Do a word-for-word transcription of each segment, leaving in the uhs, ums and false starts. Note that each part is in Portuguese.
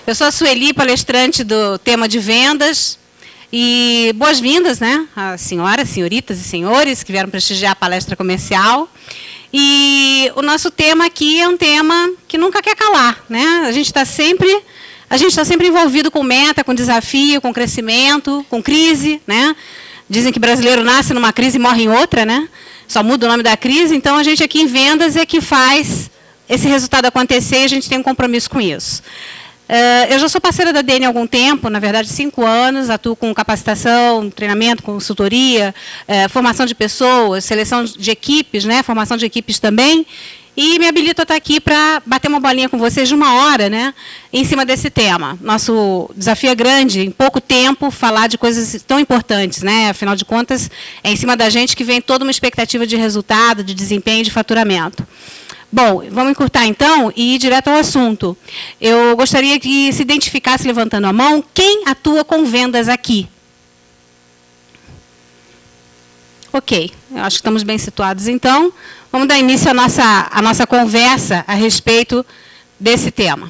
Eu sou a Sueli, palestrante do tema de vendas. E boas-vindas, né, às senhoras, senhoritas e senhores que vieram prestigiar a palestra comercial. E o nosso tema aqui é um tema que nunca quer calar, né? A gente está sempre, a gente está sempre envolvido com meta, com desafio, com crescimento, com crise, né? Dizem que brasileiro nasce numa crise e morre em outra, né? Só muda o nome da crise. Então a gente aqui em vendas é que faz esse resultado acontecer e a gente tem um compromisso com isso. Uh, eu já sou parceira da D N há algum tempo, na verdade, cinco anos, atuo com capacitação, treinamento, consultoria, uh, formação de pessoas, seleção de equipes, né, formação de equipes também, e me habilito a estar aqui para bater uma bolinha com vocês de uma hora, né, em cima desse tema. Nosso desafio é grande, em pouco tempo, falar de coisas tão importantes, né, afinal de contas, é em cima da gente que vem toda uma expectativa de resultado, de desempenho e de faturamento. Bom, vamos encurtar então e ir direto ao assunto. Eu gostaria que se identificasse levantando a mão quem atua com vendas aqui. Ok, eu acho que estamos bem situados então. Vamos dar início à nossa, à nossa conversa a respeito desse tema.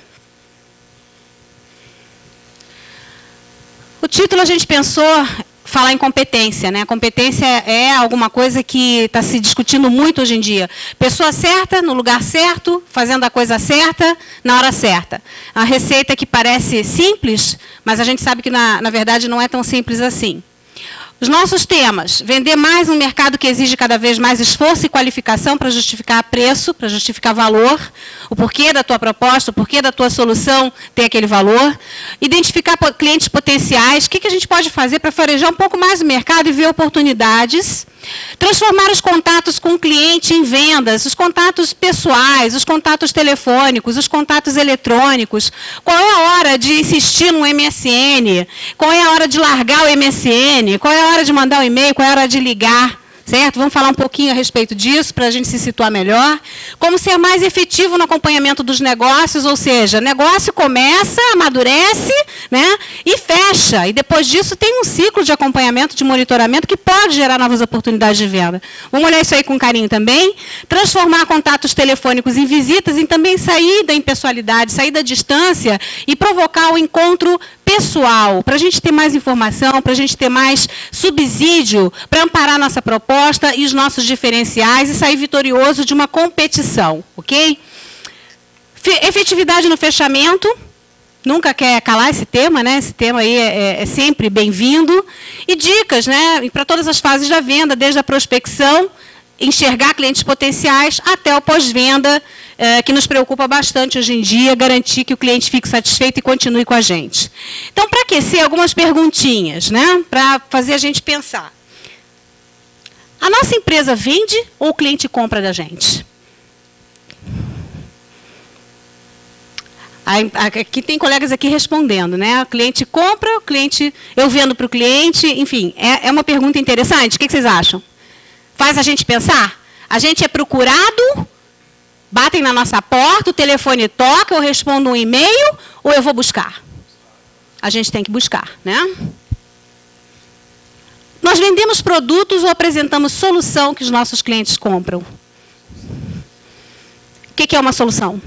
O título a gente pensou falar em competência, né? Competência é alguma coisa que está se discutindo muito hoje em dia. Pessoa certa, no lugar certo, fazendo a coisa certa, na hora certa. A receita que parece simples, mas a gente sabe que, na, na verdade, não é tão simples assim. Os nossos temas: vender mais um mercado que exige cada vez mais esforço e qualificação para justificar preço, para justificar valor, o porquê da tua proposta, o porquê da tua solução ter aquele valor, identificar clientes potenciais, o que, que a gente pode fazer para farejar um pouco mais o mercado e ver oportunidades, transformar os contatos com o cliente em vendas, os contatos pessoais, os contatos telefônicos, os contatos eletrônicos, qual é a hora de insistir no M S N, qual é a hora de largar o M S N, qual é a hora de mandar um e-mail, qual é a hora de ligar, certo? Vamos falar um pouquinho a respeito disso, para a gente se situar melhor. Como ser mais efetivo no acompanhamento dos negócios, ou seja, negócio começa, amadurece, né, e fecha. E depois disso tem um ciclo de acompanhamento, de monitoramento, que pode gerar novas oportunidades de venda. Vamos olhar isso aí com carinho também. Transformar contatos telefônicos em visitas, e também sair da impessoalidade, sair da distância e provocar o encontro pessoal, para a gente ter mais informação, para a gente ter mais subsídio, para amparar nossa proposta e os nossos diferenciais e sair vitorioso de uma competição, ok? Efetividade no fechamento, nunca quer calar esse tema, né? Esse tema aí é, é sempre bem-vindo. E dicas, né, para todas as fases da venda, desde a prospecção, enxergar clientes potenciais, até o pós-venda, é, que nos preocupa bastante hoje em dia, garantir que o cliente fique satisfeito e continue com a gente. Então, para aquecer, algumas perguntinhas, né, para fazer a gente pensar. A nossa empresa vende ou o cliente compra da gente? Aqui tem colegas aqui respondendo, né? O cliente compra, o cliente, eu vendo para o cliente, enfim, é, é uma pergunta interessante. O que, que vocês acham? Faz a gente pensar? A gente é procurado, batem na nossa porta, o telefone toca, eu respondo um e-mail, ou eu vou buscar? A gente tem que buscar, né? Nós vendemos produtos ou apresentamos solução que os nossos clientes compram? O que, que é uma solução?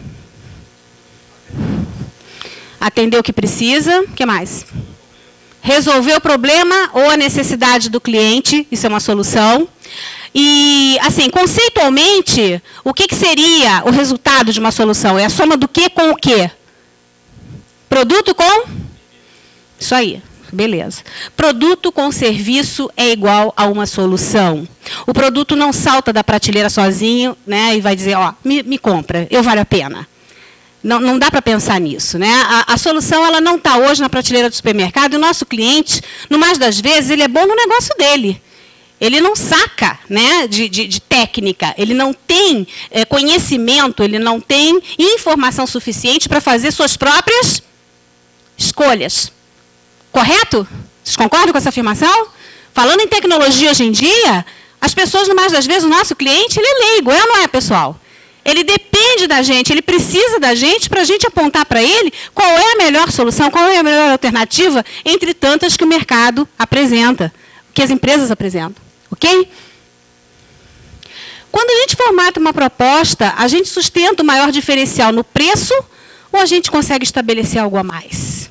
Atender o que precisa, o que mais? Resolver o problema ou a necessidade do cliente, isso é uma solução. E, assim, conceitualmente, o que, que seria o resultado de uma solução? É a soma do que com o que? Produto com? Isso aí, beleza. Produto com serviço é igual a uma solução. O produto não salta da prateleira sozinho, né, e vai dizer, ó, me, me compra, eu vale a pena. Não, não dá para pensar nisso, né? A, a solução ela não está hoje na prateleira do supermercado, e o nosso cliente, no mais das vezes, ele é bom no negócio dele. Ele não saca, né, de, de, de técnica, ele não tem é, conhecimento, ele não tem informação suficiente para fazer suas próprias escolhas. Correto? Vocês concordam com essa afirmação? Falando em tecnologia hoje em dia, as pessoas, no mais das vezes, o nosso cliente, ele é leigo, é ou não é, pessoal? Ele depende da gente, ele precisa da gente para a gente apontar para ele qual é a melhor solução, qual é a melhor alternativa entre tantas que o mercado apresenta, que as empresas apresentam. Ok? Quando a gente formata uma proposta, a gente sustenta o maior diferencial no preço ou a gente consegue estabelecer algo a mais?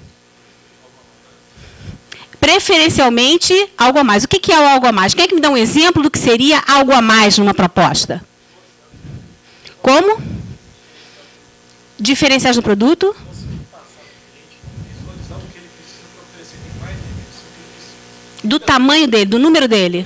Preferencialmente, algo a mais. O que é o algo a mais? Quem é que me dá um exemplo do que seria algo a mais numa proposta? Como? Diferenciais no produto? Do tamanho dele, do número dele.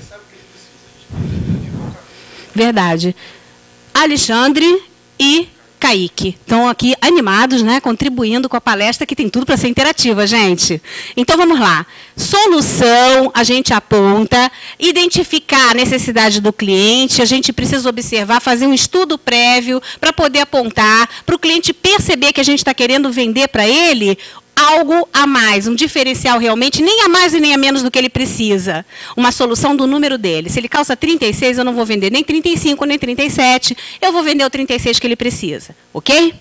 Verdade. Alexandre e Kaique estão aqui animados, né, contribuindo com a palestra, que tem tudo para ser interativa, gente. Então, vamos lá. Solução, a gente aponta, identificar a necessidade do cliente, a gente precisa observar, fazer um estudo prévio para poder apontar, para o cliente perceber que a gente está querendo vender para ele algo a mais, um diferencial realmente, nem a mais e nem a menos do que ele precisa. Uma solução do número dele. Se ele calça trinta e seis, eu não vou vender nem trinta e cinco, nem trinta e sete, eu vou vender o trinta e seis que ele precisa. Ok?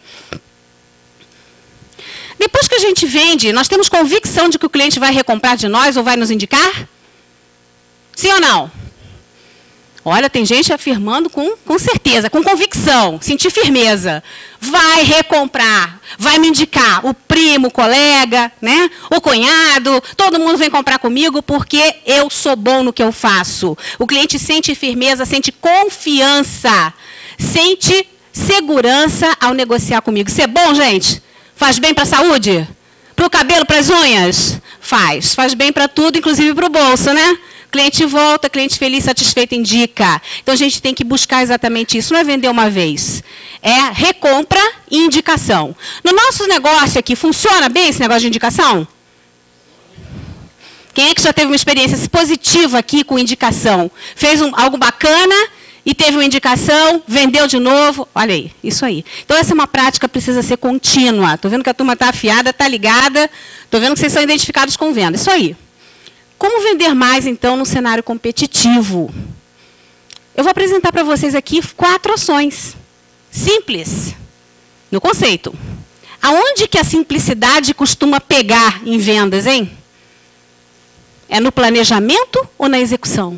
Depois que a gente vende, nós temos convicção de que o cliente vai recomprar de nós ou vai nos indicar? Sim ou não? Olha, tem gente afirmando com, com certeza, com convicção, sentir firmeza. Vai recomprar, vai me indicar o primo, o colega, né? O cunhado, todo mundo vem comprar comigo porque eu sou bom no que eu faço. O cliente sente firmeza, sente confiança, sente segurança ao negociar comigo. Isso é bom, gente? Faz bem para a saúde? Para o cabelo, para as unhas? Faz. Faz bem para tudo, inclusive para o bolso, né? Cliente volta, cliente feliz, satisfeito, indica. Então, a gente tem que buscar exatamente isso. Não é vender uma vez. É recompra e indicação. No nosso negócio aqui, funciona bem esse negócio de indicação? Quem é que já teve uma experiência positiva aqui com indicação? Fez um, algo bacana e teve uma indicação, vendeu de novo. Olha aí, isso aí. Então, essa é uma prática que precisa ser contínua. Estou vendo que a turma está afiada, está ligada. Estou vendo que vocês são identificados com venda. Isso aí. Como vender mais, então, no cenário competitivo? Eu vou apresentar para vocês aqui quatro ações. Simples. No conceito. Aonde que a simplicidade costuma pegar em vendas, hein? É no planejamento ou na execução?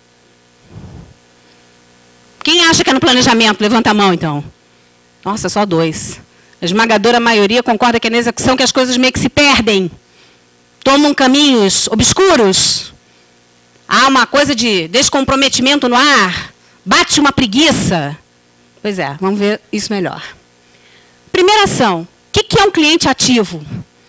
Quem acha que é no planejamento? Levanta a mão, então. Nossa, só dois. A esmagadora maioria concorda que é na execução que as coisas meio que se perdem. Tomam caminhos obscuros. Há uma coisa de descomprometimento no ar. Bate uma preguiça. Pois é, vamos ver isso melhor. Primeira ação. O que, que é um cliente ativo?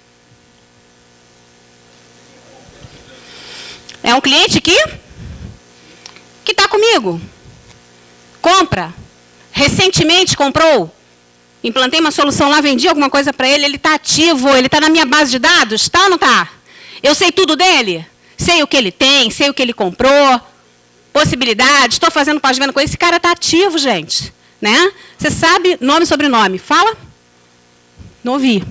É um cliente que que está comigo. Compra. Recentemente comprou. Implantei uma solução lá, vendi alguma coisa para ele. Ele está ativo, ele está na minha base de dados. Está ou não está? Eu sei tudo dele? Sei o que ele tem, sei o que ele comprou, possibilidades, estou fazendo pós-venda com ele. Esse cara está ativo, gente. Né? Você sabe nome e sobrenome. Fala? Não ouvi.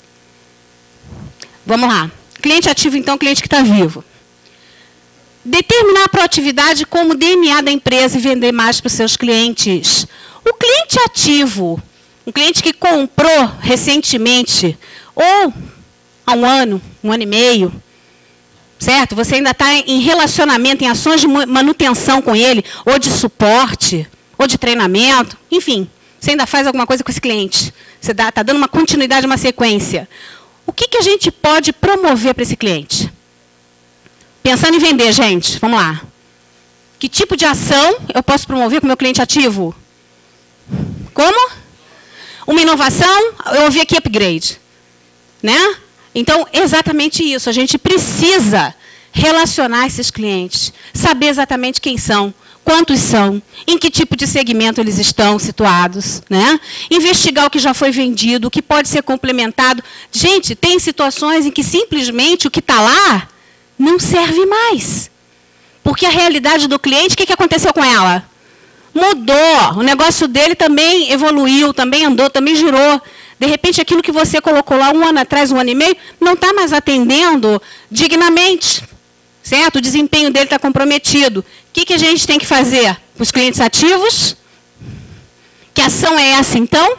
Vamos lá. Cliente ativo, então, cliente que está vivo. Determinar a proatividade como D N A da empresa e vender mais para os seus clientes. O cliente ativo, um cliente que comprou recentemente, ou há um ano, um ano e meio, certo? Você ainda está em relacionamento, em ações de manutenção com ele, ou de suporte, ou de treinamento, enfim. Você ainda faz alguma coisa com esse cliente. Você está dando uma continuidade, uma sequência. O que, que a gente pode promover para esse cliente? Pensando em vender, gente, vamos lá. Que tipo de ação eu posso promover com o meu cliente ativo? Como? Uma inovação, eu ouvi aqui upgrade. Né? Então, exatamente isso. A gente precisa relacionar esses clientes, saber exatamente quem são, quantos são, em que tipo de segmento eles estão situados, né? Investigar o que já foi vendido, o que pode ser complementado. Gente, tem situações em que simplesmente o que está lá não serve mais. Porque a realidade do cliente, o que, que aconteceu com ela? Mudou. O negócio dele também evoluiu, também andou, também girou. De repente, aquilo que você colocou lá um ano atrás, um ano e meio, não está mais atendendo dignamente. Certo? O desempenho dele está comprometido. O que, que a gente tem que fazer para os clientes ativos? Que ação é essa, então?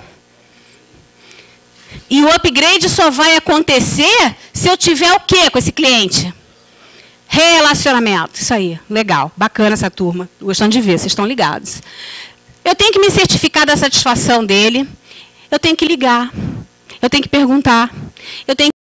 E o upgrade só vai acontecer se eu tiver o quê com esse cliente? Relacionamento. Isso aí, legal. Bacana essa turma. Gostando de ver, vocês estão ligados. Eu tenho que me certificar da satisfação dele. Eu tenho que ligar. eu tenho que perguntar. Eu tenho